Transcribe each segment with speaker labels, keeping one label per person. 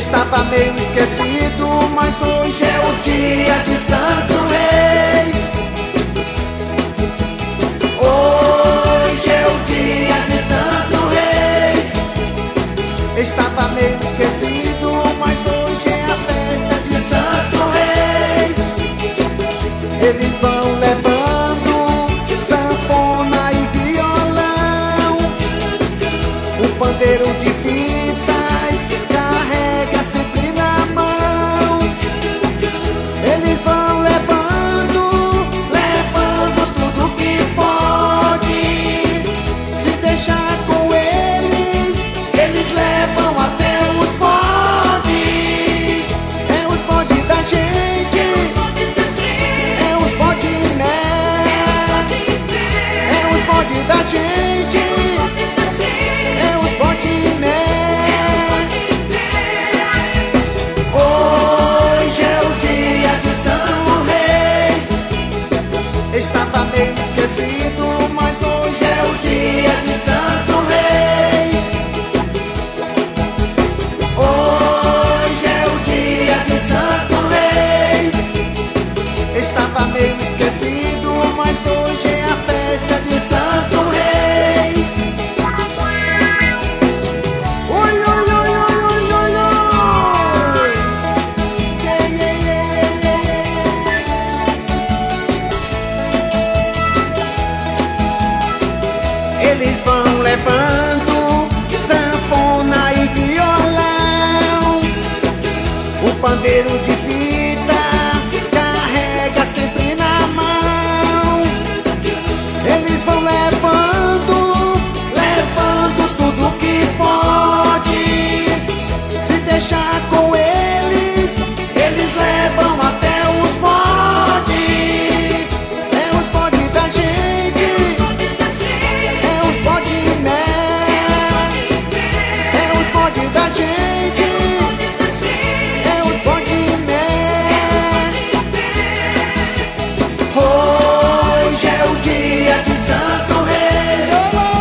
Speaker 1: Estava meio esquecido, mas hoje é o dia de Santo Reis. Hoje é o dia de Santo Reis. Estava meio esquecido, mas hoje é a festa de Santo Reis. Eles vão levando sanfona e violão, o pandeiro de fitas carrega sempre na mão. Eles vão levando tudo que pode. Se deixar com eles, eles levam até os bodes. É os bodes da gente, é os bodes né, é os bodes da gente, é os bodes né. Hoje é o dia de Santo Reis. Estava meio esquecido, mas hoje é o dia de Santo Reis. Hoje é o dia de Santo Reis. Estava meio esquecido, mas hoje é a festa de Santo Reis. Oi, oi, oi, oi, oi, oi, oi. Yeah, yeah, yeah, yeah, yeah. Eles vão levando sanfona e violão, o pandeiro de fita carrega sempre na mão. Eles vão levando tudo que pode. Se deixar com eles, eles levam até os bodes. É os bodes da gente, é os bodes né, é os bodes da gente, é os bodes né. Hoje é o dia de Santo Reis.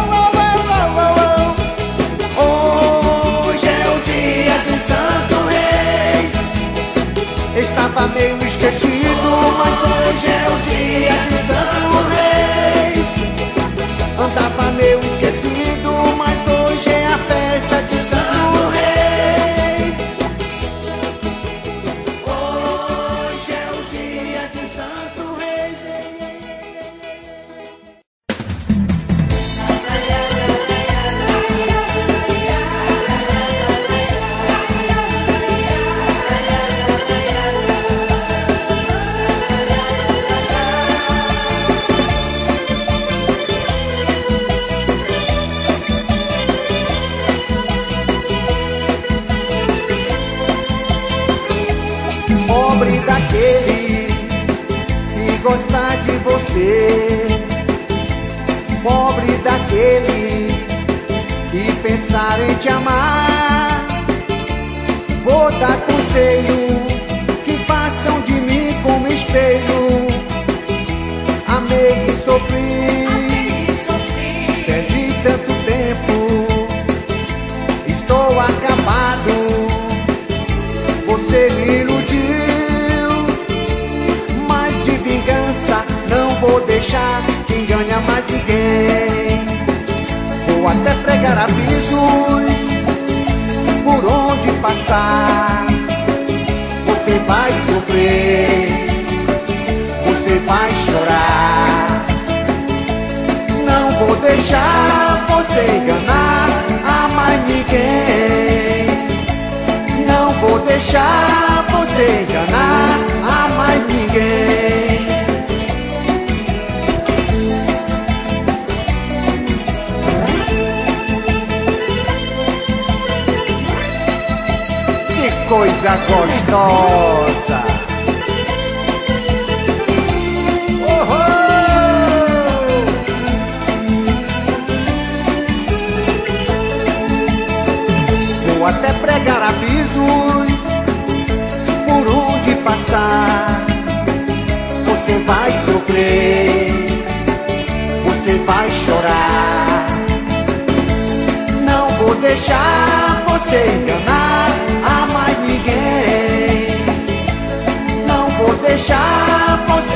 Speaker 1: Hoje é o dia de Santo Reis. Estava meio esquecido, mas hoje é o dia de Santo Reis. Andava meio esquecido, mas hoje é a festa de Santo Reis. Hoje é o dia de Santo Reis. Pobre daquele que gosta de você, pobre daquele que pensar em te amar. Vou dar conselho que façam de mim como espelho. Amei e sofri, perdi tanto tempo, estou acabado. Você me iludiu, mas de vingança não vou deixar que engane a mais ninguém. Vou até pregar avisos por onde passar. Você vai sofrer, você vai chorar. Não vou deixar você enganar a mais ninguém. Não vou deixar você enganar a mais ninguém. Que coisa gostosa! Oh, oh! Vou até pregar avisos por onde passar. Você vai sofrer, você vai chorar. Não vou deixar você enganar a mais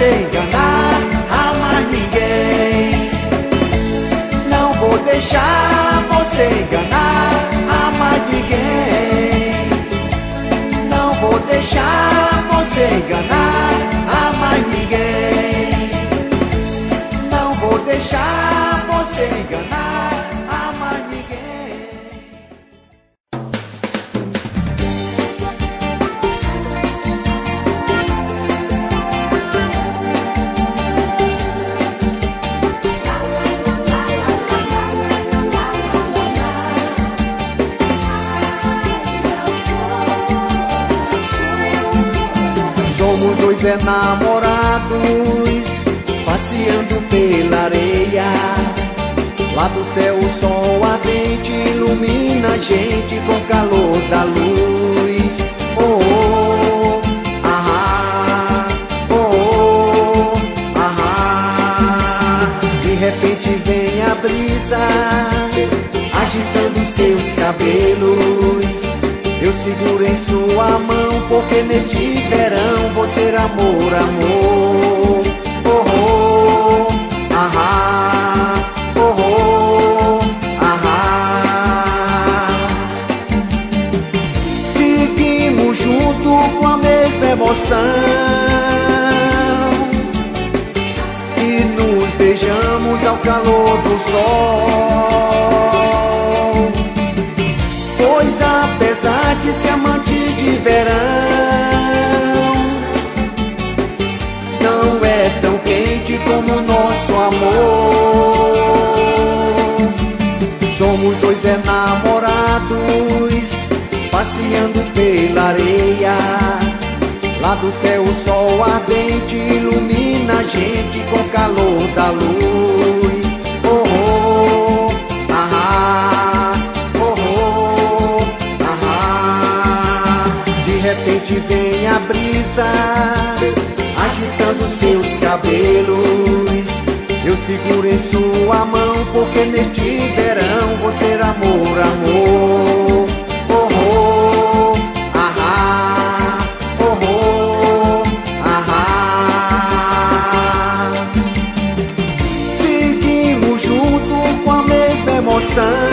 Speaker 1: você enganar a mais ninguém. Não vou deixar você enganar a mais ninguém. Não vou deixar você enganar a mais ninguém. Não vou deixar você enganar a mais ninguém. Somos dois enamorados passeando pela areia. Lá do céu o sol ardente ilumina a gente com o calor da luz. Oh, oh, ah, oh, oh, ah. De repente vem a brisa agitando seus cabelos. Eu seguro em sua mão, porque neste verão vou ser amor, amor. Oh, oh, ah, oh, oh, ah. Seguimos junto com a mesma emoção e nos beijamos ao calor do sol. Pois apesar de ser amante de verão, não é tão quente como o nosso amor. Somos dois enamorados passeando pela areia. Lá do céu o sol ardente ilumina a gente com o calor da luz. Oh, oh, ah, oh, oh, ah. De repente vem a brisa agitando seus cabelos. Eu seguro em sua mão, porque neste verão vou ser amor, amor. Oh, oh, ah, oh, oh, ah. Seguimos junto com a mesma emoção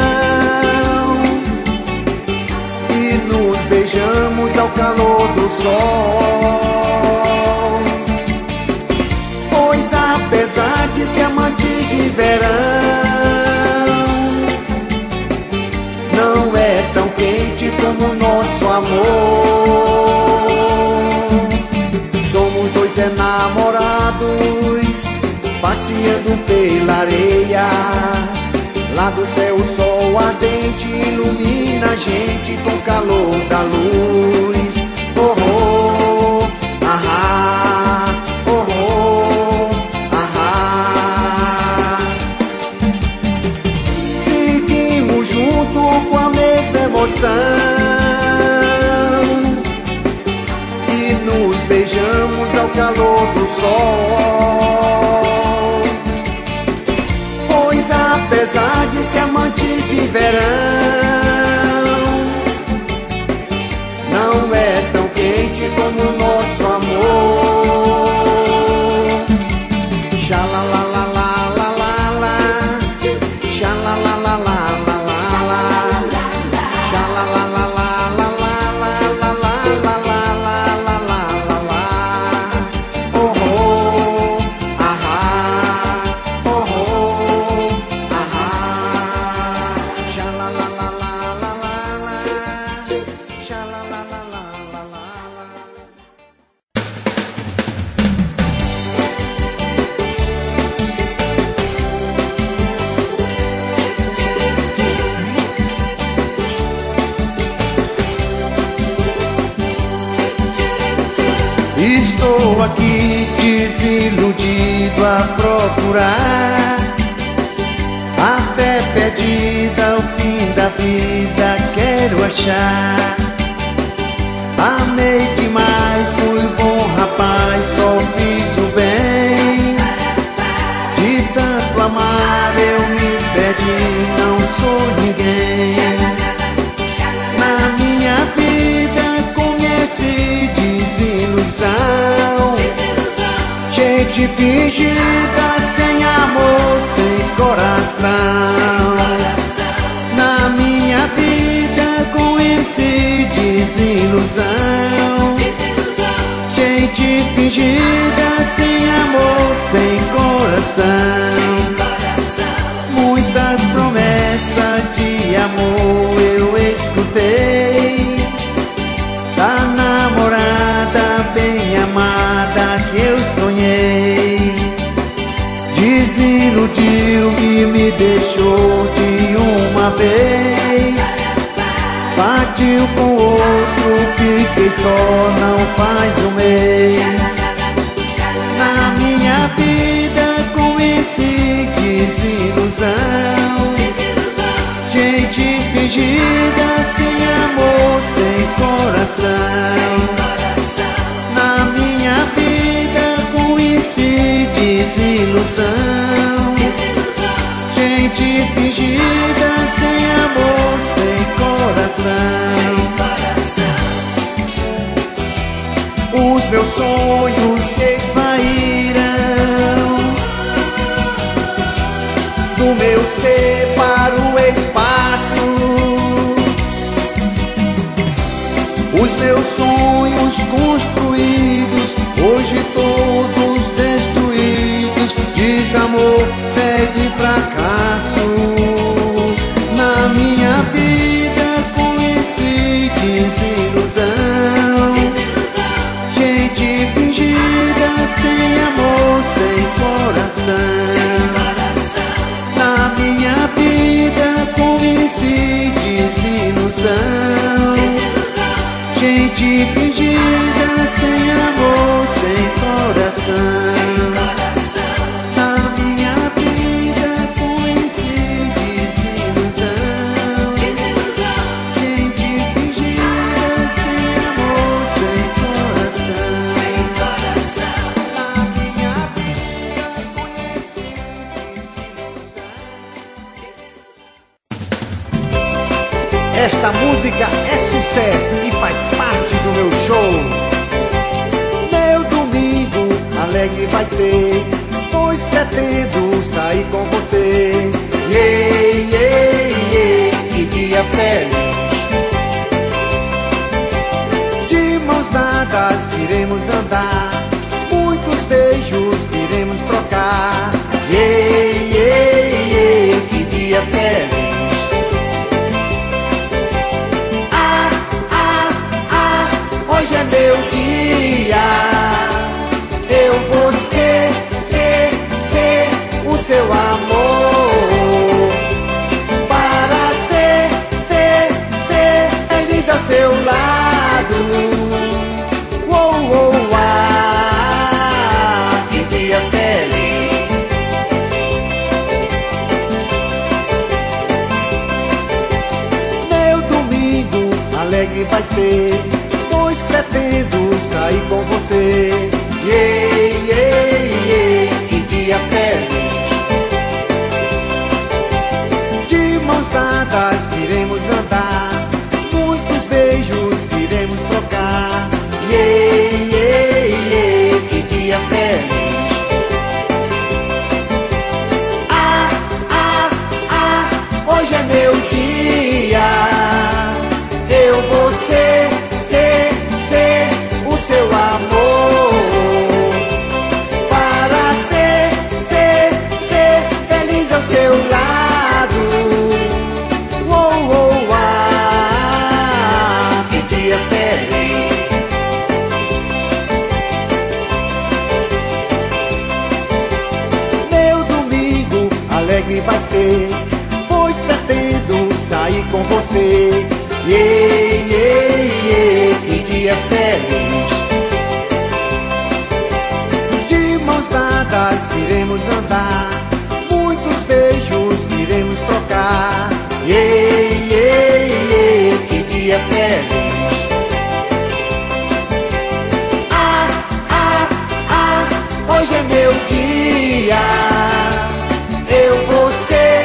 Speaker 1: e nos beijamos ao calor do sol. Pois apesar de ser amante de verão, não é tão quente como o nosso amor. Somos dois enamorados passeando pela areia. Lá do céu o sol ardente ilumina a gente com o calor da luz. Oh, oh, ah, oh, oh, ah. Seguimos junto com a mesma emoção e nos beijamos ao calor do sol. Pois apesar de ser amantes de verão, não é tão quente como o nosso amor. Xalalalalala, xalalalalala, xalalalalala. Oh, oh, ah, oh, oh, ah. Xalalalalala, xalalalalala. Estou aqui desiludido a procurar a fé perdida, o fim da vida quero achar. Amei demais, fui bom rapaz, só fiz o bem. De tanto amar eu me perdi, não sou ninguém. Na minha vida conheci desilusão. Gente fingida, sem amor, sem coração. Na minha vida conheci desilusão. Gente fingida, sem amor, sem coração. Muitas promessas de amor eu escutei, da namorada bem amada que eu sonhei. Desiludiu e me deixou de uma vez. Partiu com outro, fiquei só, não faz um mês. Na minha vida conheci desilusão. Gente fingida, sem amor, sem coração. Na minha vida conheci desilusão. Gente fingida, sem amor, sem coração. Os meus sonhos se esvaíram, do meu ser para o espaço. Os meus sonhos construídos, hoje todos destruídos. Desamor, tédio e fracasso. Na minha vida conheci desilusão. Gente fingida, sem amor, sem coração. Na minha vida conheci desilusão. Gente fingida, sem amor, sem coração. Na minha vida conheci desilusão. Gente fingida, sem amor, sem coração. Na minha vida conheci desilusão. Esta música é sucesso e faz parte do meu show. Meu domingo alegre vai ser, pois pretendo sair com você. Yeah, yeah, yeah, que dia feliz. De mãos dadas iremos andar, muitos beijos iremos trocar. Yeah, yeah, yeah, que dia feliz. Hoje é meu dia, eu vou ser o seu amor. Para ser feliz ao seu lado. Uou, uou, ah, que dia feliz. Meu domingo alegre vai ser, pois pretendo sair com você. Yeah, yeah, yeah, que dia feliz. De mãos dadas iremos andar, muitos beijos iremos trocar. Yeah, yeah, yeah, que dia feliz. Hoje é meu dia, eu vou ser o seu amor. Para ser feliz ao seu lado. Uou, uou, ah, que dia feliz. Meu domingo alegre vai ser, pois pretendo sair com você. Yeah, yeah, yeah, que dia feliz. De mãos dadas iremos andar, muitos beijos iremos trocar. Yeah, yeah, yeah, que dia feliz. Hoje é meu dia, eu vou ser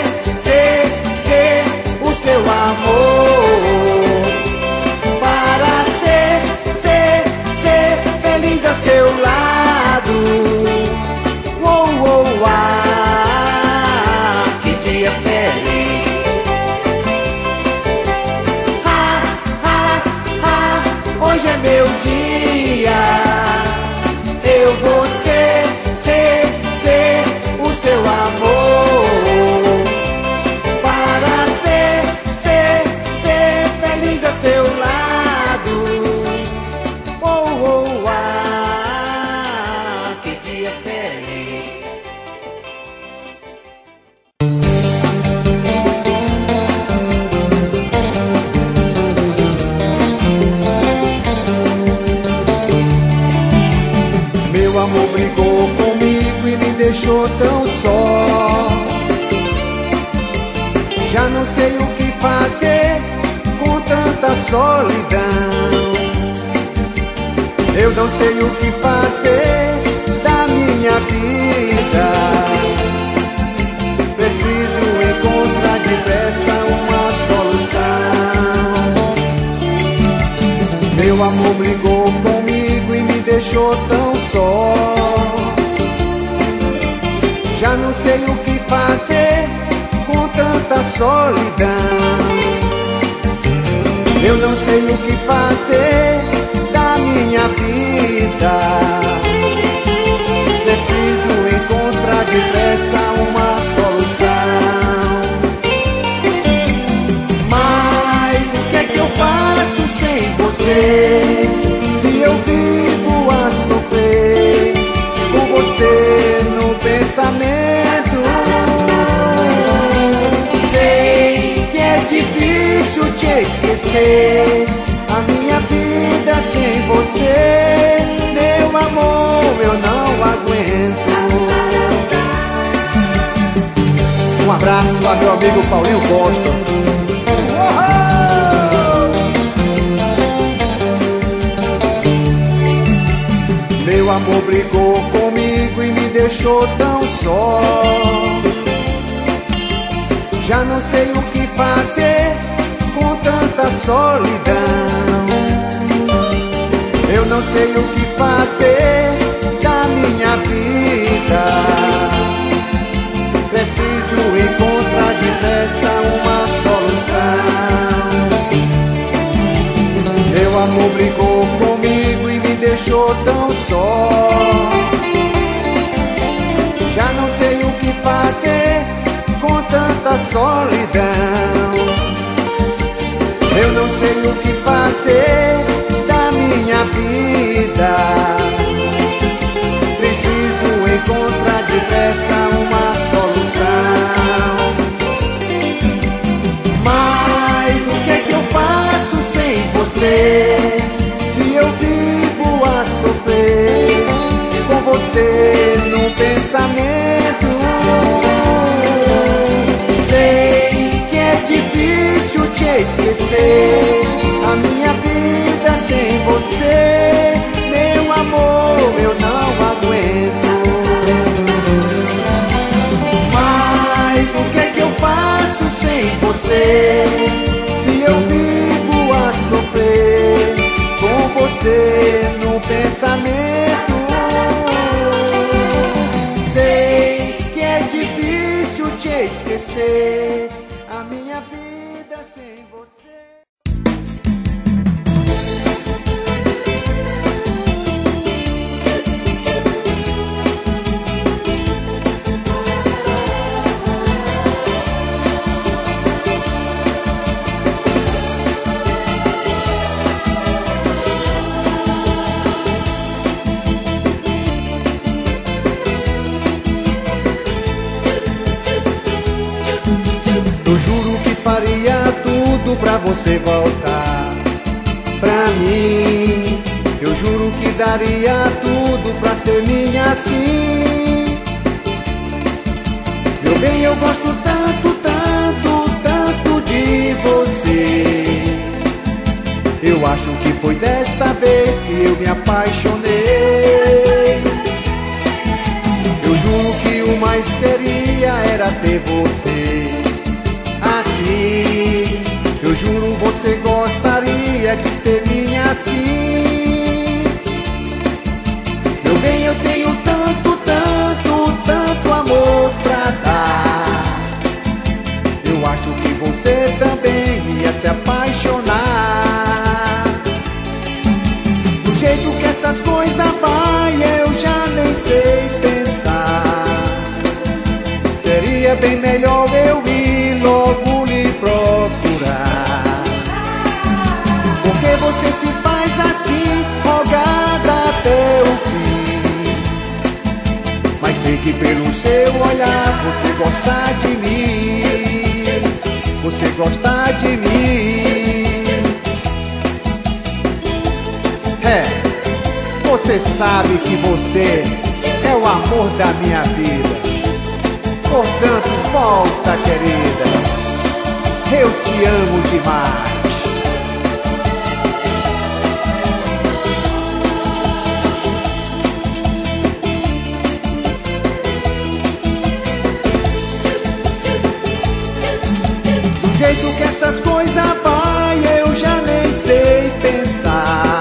Speaker 1: o seu amor. Para ser feliz ao seu lado. feliz. Hoje é meu dia, eu vou ser o seu amor, para ser feliz ao seu lado. Oh, oh, ah, que dia feliz. Meu amor brigou comigo e me deixou tão só. Já não sei o que fazer com tanta solidão. Eu não sei o que fazer da minha vida. Preciso encontrar depressa uma solução. Meu amor brigou comigo e me deixou tão só. Já não sei o que fazer com tanta solidão. Eu não sei o que fazer da minha vida. Preciso encontrar depressa uma solução. Mas o que é que eu faço sem você? Se eu vivo a sofrer com você no pensamento. Sei que é difícil te esquecer, a minha vida sem você, meu amor, eu não aguento. Um abraço a meu amigo Paulinho Costa. Meu amor brigou comigo e me deixou tão só. Já não sei o que fazer com tanta solidão. Eu não sei o que fazer da minha vida. Preciso encontrar depressa uma solução. Meu amor brigou comigo e me deixou tão só. Já não sei o que fazer com tanta solidão. Eu não sei o que fazer da minha vida. Preciso encontrar depressa uma solução. Mas o que é que eu faço sem você? Se eu vivo a sofrer com você no pensamento. Sei que é difícil te esquecer, a minha vida sem você, meu amor, eu não aguento. Mas o que é que eu faço sem você? Se eu vivo a sofrer com você no pensamento. Sei que é difícil te esquecer, a minha vida sem você. Eu juro que faria tudo pra você voltar pra mim. Eu juro que daria tudo pra ser minha assim. Meu bem, eu gosto tanto, tanto, tanto de você. Eu acho que foi desta vez que eu me apaixonei. Eu juro que o mais queria era ter você aqui. Eu juro você gostaria de ser minha assim. Meu bem, eu tenho tanto, tanto, tanto amor pra dar. acho que você também ia se apaixonar. Do jeito que essas coisas vai, eu já nem sei pensar. Seria bem melhor eu ir logo lhe procurar. Porque você se faz assim, rogada até o fim. Mas sei que pelo seu olhar você gosta de mim. Você gosta de mim. Você sabe que você é o amor da minha vida. Portanto, volta, querida. Eu te amo demais. Do jeito que essas coisas vai, eu já nem sei pensar.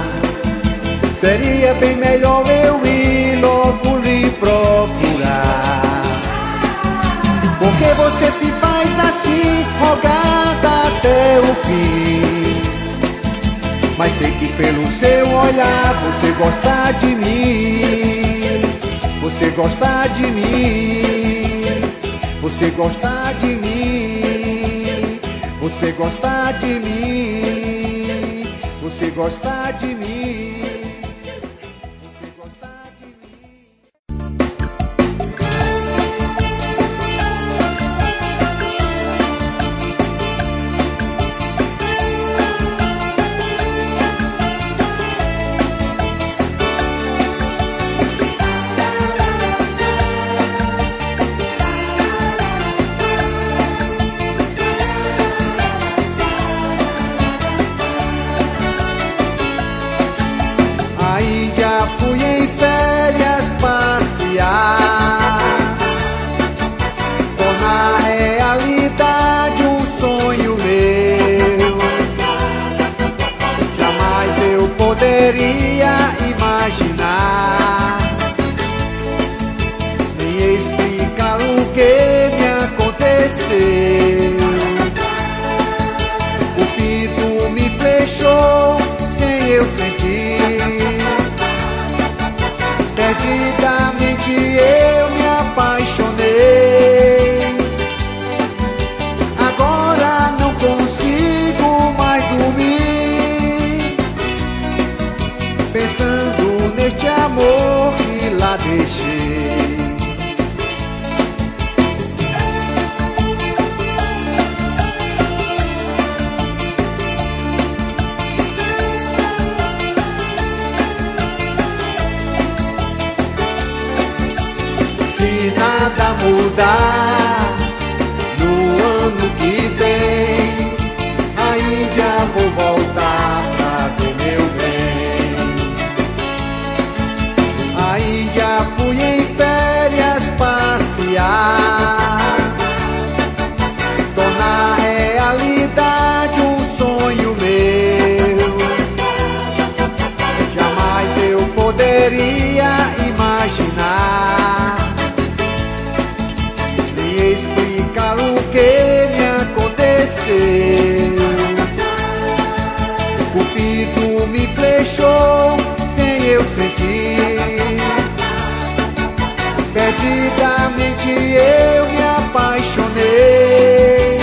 Speaker 1: Seria bem melhor eu ir logo lhe procurar. Porque você se faz assim, rogada até o fim. Mas sei que pelo seu olhar você gosta de mim. Você gosta de mim. Você gosta de mim. Você gosta de mim. Você gosta de mim. Fui em férias passear, tornar realidade um sonho meu. Jamais eu poderia imaginar, nem explicar o que me aconteceu. O Cupido me flechou sem eu sentir. Perdidamente eu me apaixonei. Agora não consigo mais dormir, pensando neste amor que lá deixei. Se nada mudar no ano que vem, aí já vou voltar pra ver meu bem. Aí já fui em férias passear, tornar realidade um sonho meu. Jamais eu poderia imaginar, explicar o que me aconteceu. Cupido me flechou sem eu sentir. Perdidamente eu me apaixonei.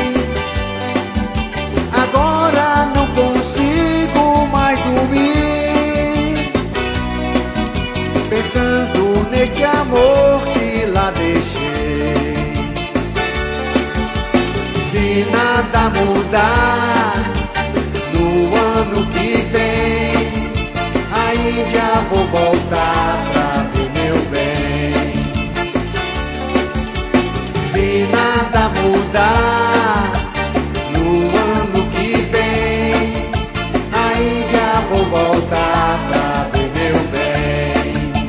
Speaker 1: Agora não consigo mais dormir, pensando neste amor que lá deixei. Se nada mudar no ano que vem, aí já vou voltar pra ver meu bem. Se nada mudar no ano que vem, aí já vou voltar pra ver meu bem.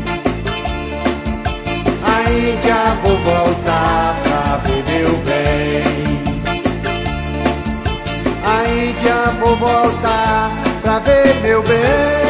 Speaker 1: Aí já vou voltar pra ver meu bem. Aí já vou voltar pra ver meu bem.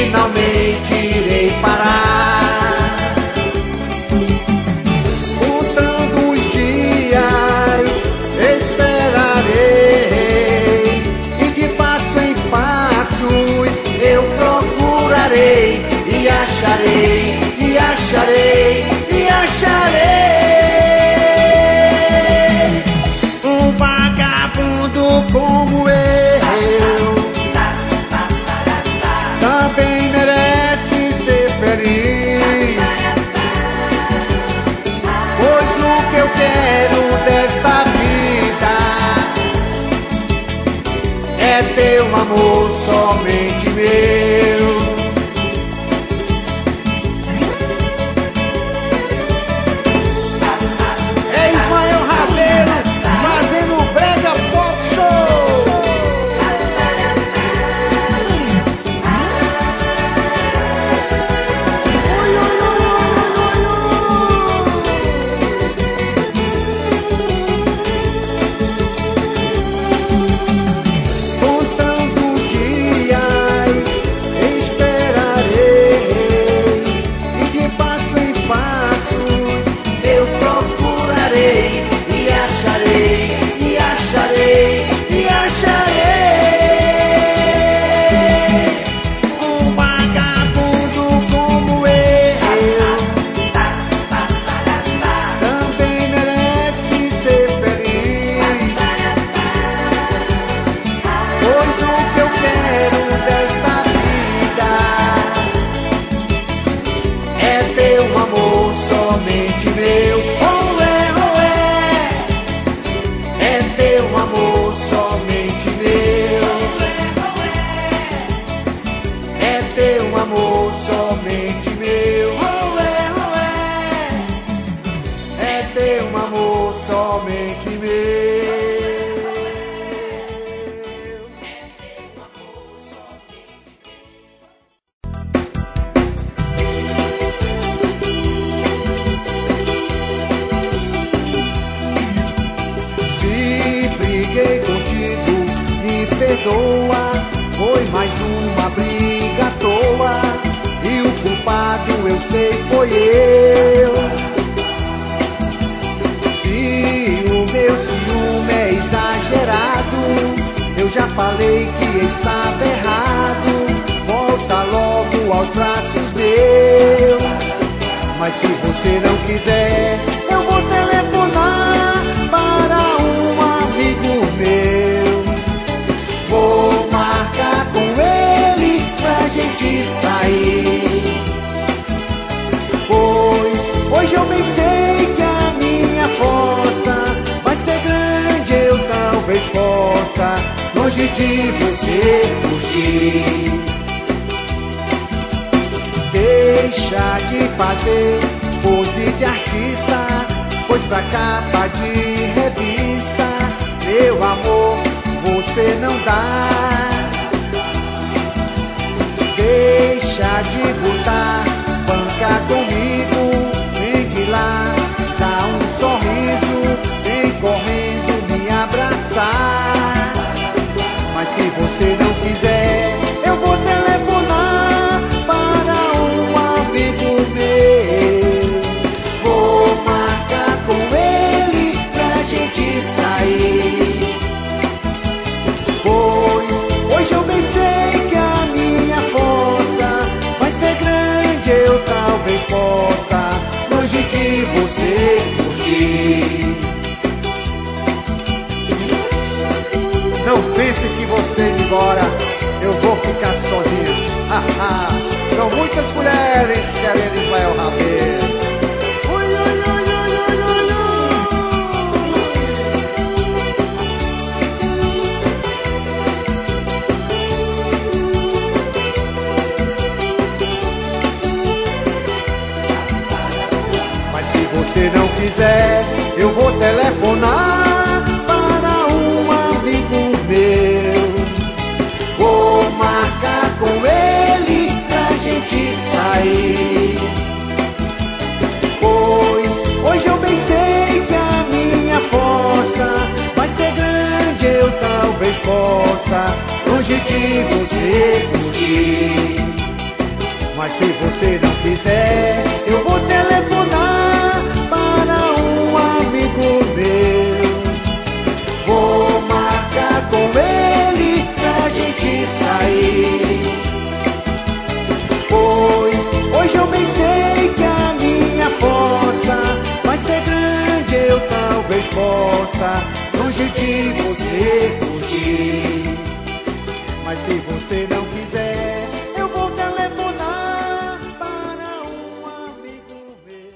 Speaker 1: finalmente irei parar. Contando os dias, esperarei, e de passo em passos eu procurarei, e acharei, e acharei, e acharei. Um vagabundo como eu também merece ser feliz, pois o que eu quero desta vida é ter um amor somente meu. É Ismael Rabelo fazendo o Brega Pop Show. Contando dias, esperarei, e de passo em passos eu procurarei, e acharei, e acharei, e acharei. Um vagabundo como eu também merece ser feliz, pois o que eu quero desta vida é ter um amor somente meu. Oh é ter um amor somente meu. É ter um amor somente meu. Oh é ter um amor somente meu. Se briguei contigo, me perdoa, foi mais uma briga à toa, e o culpado eu sei foi eu. Se o meu ciúme é exagerado, eu já falei que estava errado, volta logo aos braços meus. Mas se você não quiser, eu vou telefonar para um amigo meu. Vou marcar com ele pra gente sair, pois hoje eu bem sei que a minha força vai ser grande, eu talvez possa longe de você curtir. Deixa de fazer pose de artista, pois pra capa de revista, meu amor, você não dá. Deixa de botar banca comigo, vem de lá, dá um sorriso, vem correndo me abraçar. Mas se você não quiser, eu vou telefonar para um amigo meu. Vou marcar com ele pra gente sair, pois hoje eu bem sei que a minha força vai ser grande, eu talvez possa longe de você curtir. Não pense que você ir embora eu vou ficar sozinha. São muitas mulheres querendo Ismael Rabelo. Ui, ui, ui, ui, ui, ui, Mas se você não quiser, eu vou telefonar para um amigo meu. Vou marcar com ele pra gente sair, pois hoje eu bem sei que a minha força vai ser grande, eu talvez possa longe de você curtir. Mas se você não quiser, eu vou telefonar para um amigo meu. Vou marcar com ele pra gente sair, pois hoje eu bem sei que a minha força vai ser grande, eu talvez possa longe de você curtir. Mas se você não quiser, eu vou telefonar para um amigo meu.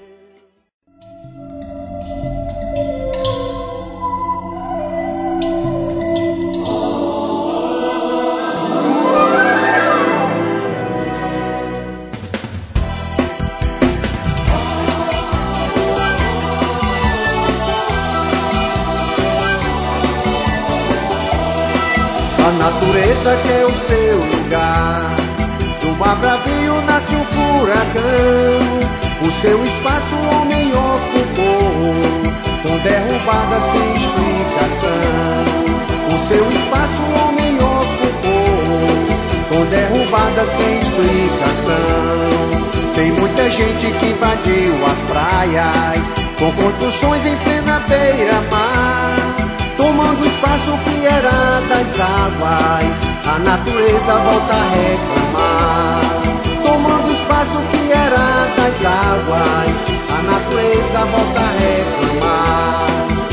Speaker 1: A natureza quer o seu lugar, do mar bravio nasce um furacão. O seu espaço o homem ocupou, com derrubada sem explicação. O seu espaço o homem ocupou, com derrubada sem explicação. Tem muita gente que invadiu as praias, com construções em plena beira-mar, tomando espaço que era das águas. A natureza volta a reclamar, tomando espaço que era das águas. A natureza volta a reclamar.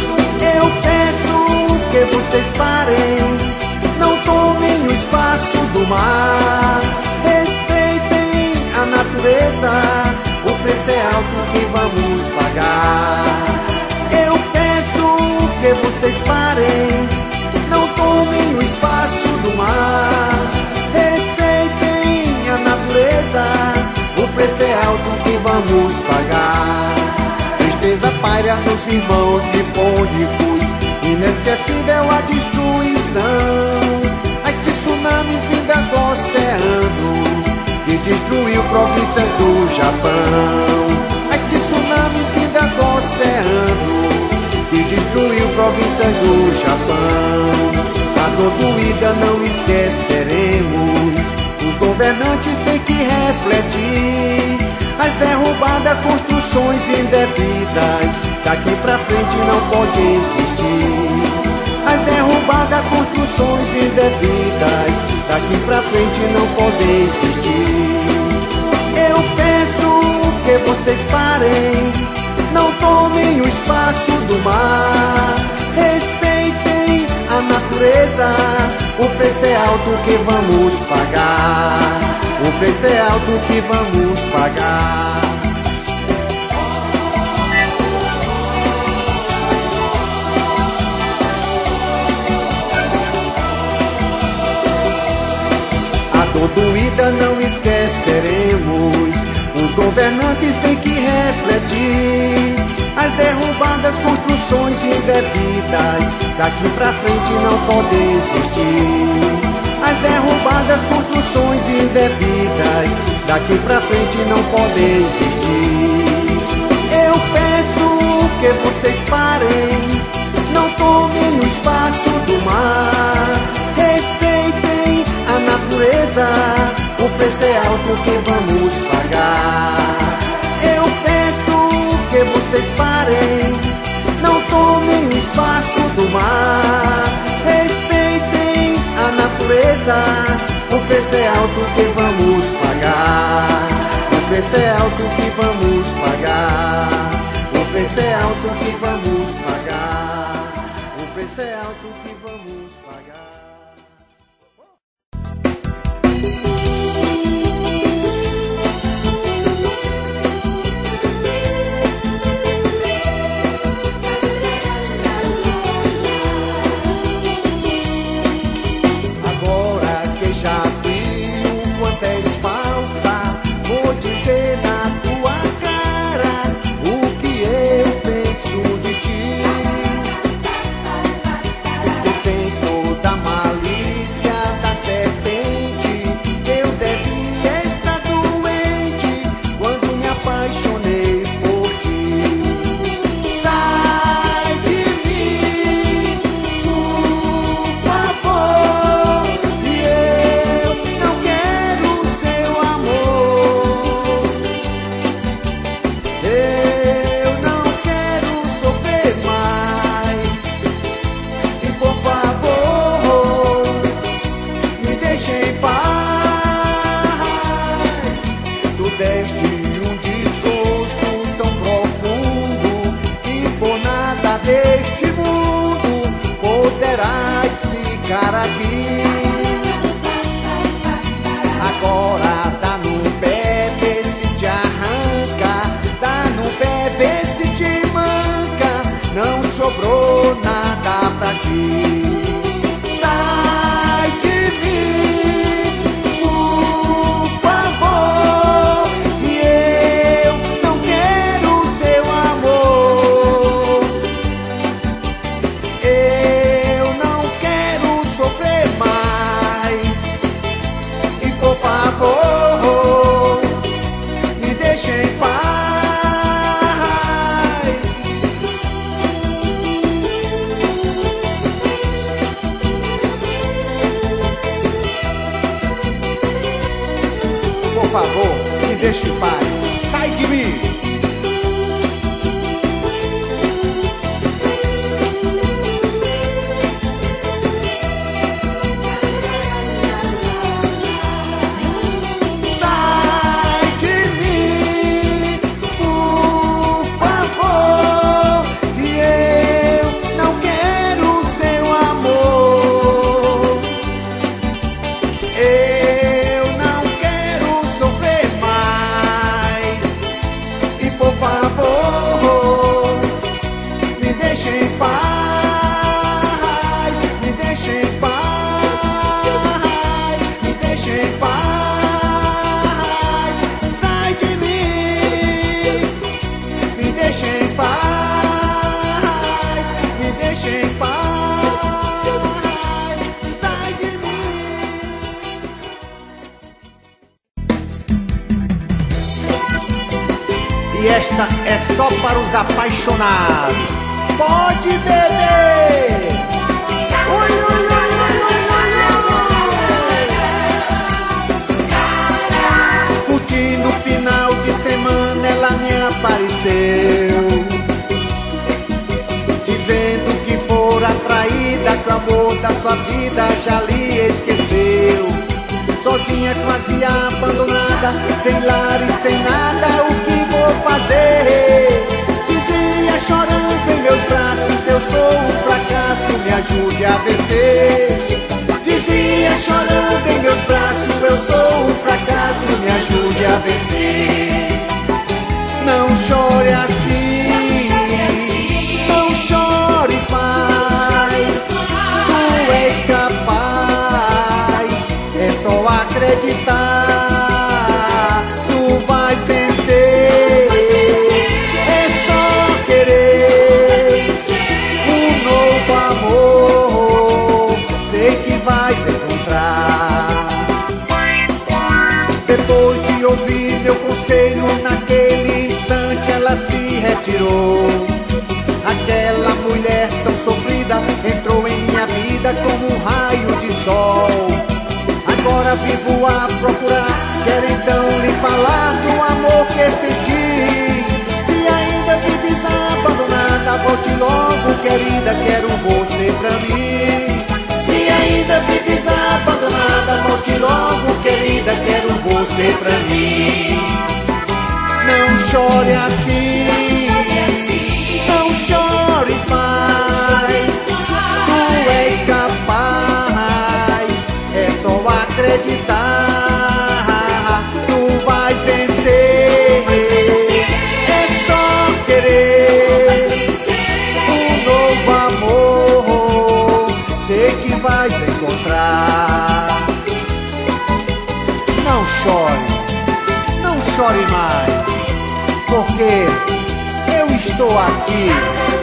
Speaker 1: Eu peço que vocês parem, não tomem o espaço do mar. Respeitem a natureza, o preço é alto que vamos pagar. Eu peço que vocês parem, não tomem o espaço do mar. Respeitem a natureza, o preço é alto que vamos pagar. Tristeza paira nos irmãos nipônicos, inesquecível a destruição. As tsunamis vinda do oceano, que destruiu províncias do Japão. As tsunamis vinda do oceano, que destruiu províncias do Japão. A dor doída não esqueceremos, os governantes têm que refletir. As derrubadas, construções indevidas, daqui pra frente não pode existir. As derrubadas, construções indevidas, daqui pra frente não pode existir. Eu peço que vocês parem, não tomem o espaço do mar. Respeitem a natureza, o preço é alto que vamos pagar. O preço é alto que vamos pagar. A dor doída não esqueceremos, os governantes têm que refletir. As derrubadas, construções indevidas, daqui pra frente não podem existir. As derrubadas, construções indevidas, daqui pra frente não podem existir. Eu peço que vocês parem, não tomem o espaço do mar. Respeitem a natureza, o preço é alto que vamos pagar. Eu peço que vocês parem, não tomem o espaço do mar. Respeitem a natureza, o preço é alto que vamos pagar. O preço é alto que vamos pagar. O preço é alto que vamos pagar. O preço é alto que vamos pagar. deste um desgosto tão profundo que por nada deste mundo poderás ficar aqui. Agora dá no pé, vê se te arranca, dá no pé, vê se te manca, não sobrou nada pra ti. Sai de mim, por favor, que eu não quero seu amor. Eu não quero sofrer mais. E por favor, me deixe em paz. Por favor, me deixe em paz. Sai de mim. Sai de mim, por favor, que eu não quero seu amor. Eu não quero sofrer mais. E por favor, me deixe em paz. Me deixe em paz. Me deixe em paz. Sai de mim. Me deixe em paz. Me deixe em paz. Sai de mim. E esta é só para os apaixonados. Pode beber. Ui, ui, ui, ui, ui, ui. Curtindo o final de semana, ela me apareceu, dizendo que fora traída, que o amor da sua vida já lhe esqueceu. Sozinha, quase abandonada, sem lar e sem nada, o que vou fazer? Dizia chorando em meus braços, eu sou um fracasso, me ajude a vencer. Dizia chorando em meus braços, eu sou um fracasso, me ajude a vencer. Não chore assim, não chores mais, tu és capaz, é só acreditar, tu vais vencer. É só querer um novo amor, sei que vais encontrar. Depois de ouvir meu conselho, naquele instante ela se retirou. Aquela mulher tão sofrida entrou em minha vida como um raio de sol. Agora vivo a procurar, quero então lhe falar do amor que senti. Se ainda vives abandonada, volte logo, querida, quero você pra mim. Se ainda vives abandonada, volte logo, querida, quero você pra mim. Não chore assim, não chores mais, tu és capaz, é só acreditar, tu vais vencer. É só querer um novo amor, sei que vais encontrar. Não chore, não chore mais, porque eu estou aqui.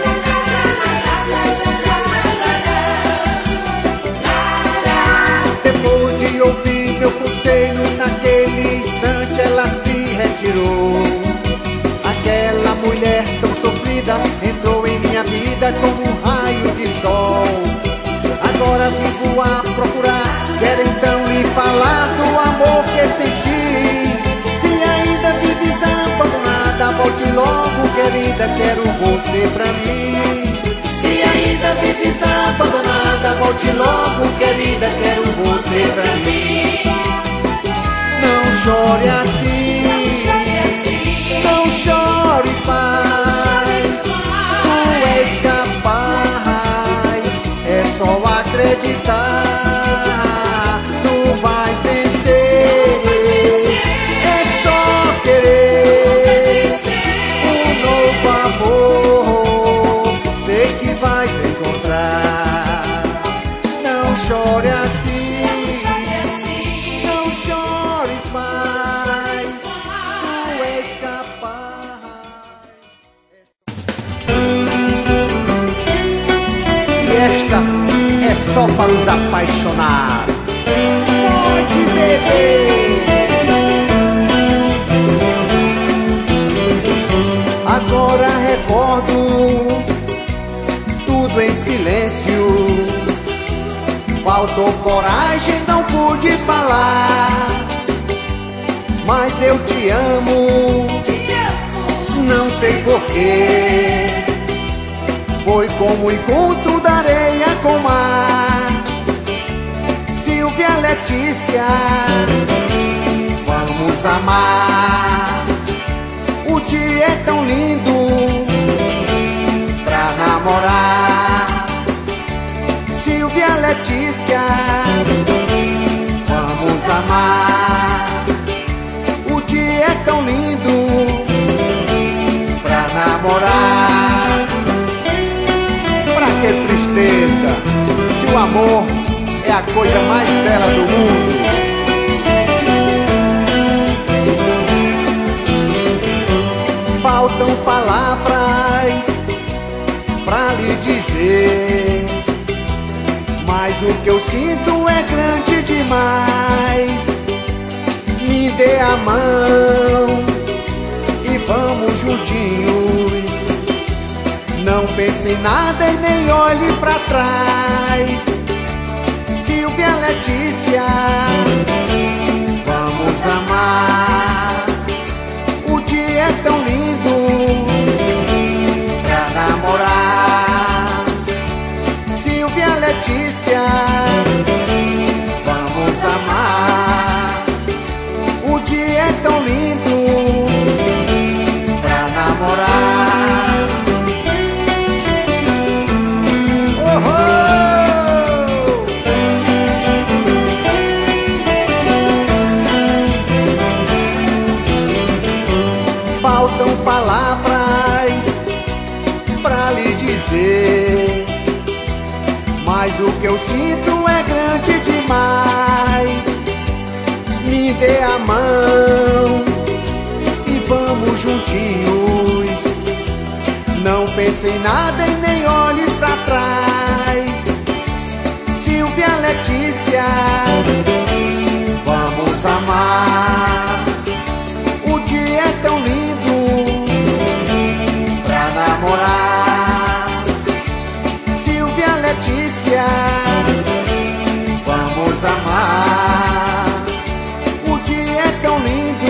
Speaker 1: Depois de ouvir meu conselho, naquele instante ela se retirou. Aquela mulher tão sofrida entrou em minha vida como um raio de sol. Agora vivo a procurar, quero então lhe falar do amor que senti. Se ainda vives abandonada, volte logo, querida, quero você pra mim. Se ainda vives abandonada, volte logo, querida, quero você pra mim. Não chore assim, acreditar, tu vais vencer. É só querer um novo amor, sei que vais encontrar. Não chore assim, não chores mais, tu és capaz. E esta é só para os apaixonados. Pode beber. Agora recordo tudo em silêncio. Faltou coragem, não pude falar, mas eu te amo, não sei porquê. Foi como o encontro da areia com o mar. Silvia, Letícia, vamos amar. O dia é tão lindo pra namorar. Silvia, Letícia, vamos amar. O dia é tão lindo pra namorar. Pra que tristeza, se o amor é a coisa mais bela do mundo. Faltam palavras pra lhe dizer, mas o que eu sinto é grande demais. Me dê a mão e vamos juntinhos. Não pense em nada e nem olhe pra trás. Silvia, Letícia, vamos amar. O dia é tão lindo pra namorar. Silvia, Letícia, vamos amar. O dia é tão lindo pra namorar. Oh, faltam palavras pra lhe dizer, mas o que eu sinto é grande demais. Me dê a mão e vamos juntinhos. Não pense em nada e nem olhe pra trás. Silvia, Letícia, vamos amar. O dia é tão lindo pra namorar. Silvia, Letícia, vamos amar. O dia é tão lindo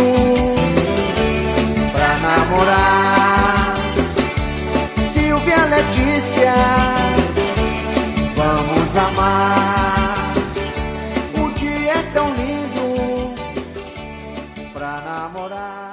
Speaker 1: pra namorar. Silvia, Letícia, vamos amar. O dia é tão lindo pra namorar.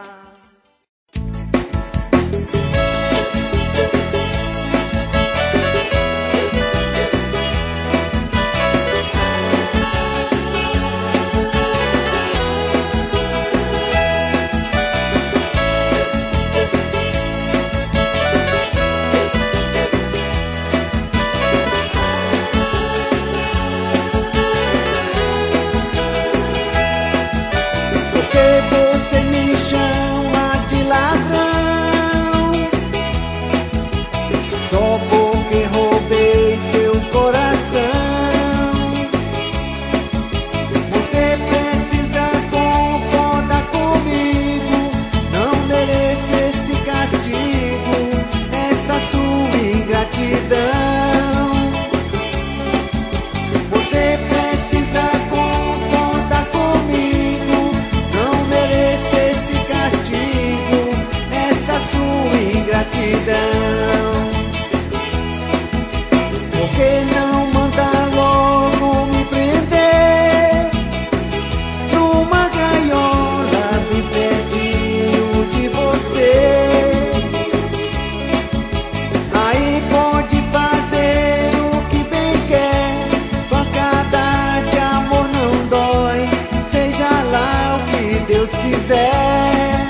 Speaker 1: Deus quiser.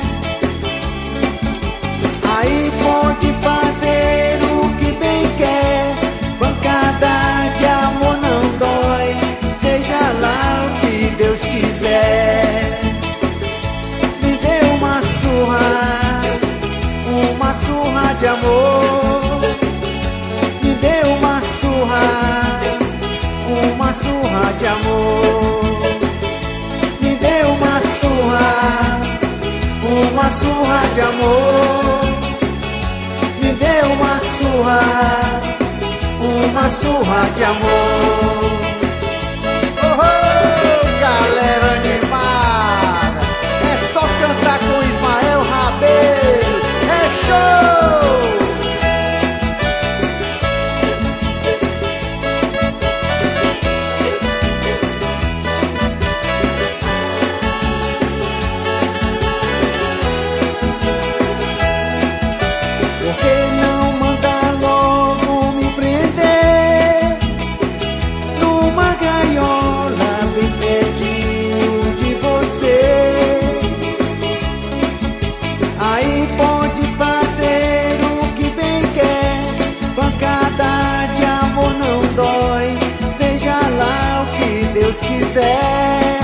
Speaker 1: Aí pode fazer o que bem quer, pancada de amor não dói, seja lá o que Deus quiser. Me dê uma surra de amor. Me dê uma surra de amor. Me dê uma surra de amor. Me dê uma surra de amor. Oh, galera animada, é só cantar com Ismael Rabelo, é show! Aí pode fazer o que bem quer, pancada de amor não dói, seja lá o que Deus quiser.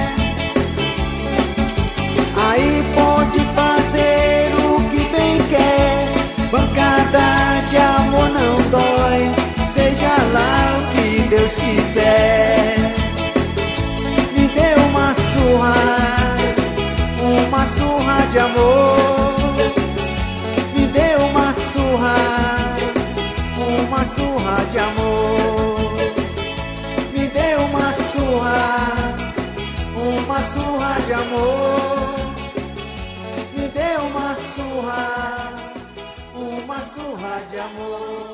Speaker 1: Aí pode fazer o que bem quer, pancada de amor não dói, seja lá o que Deus quiser. Me dê uma surra de amor. Me dê uma surra de amor. Me dê uma surra de amor. Me dê uma surra de amor.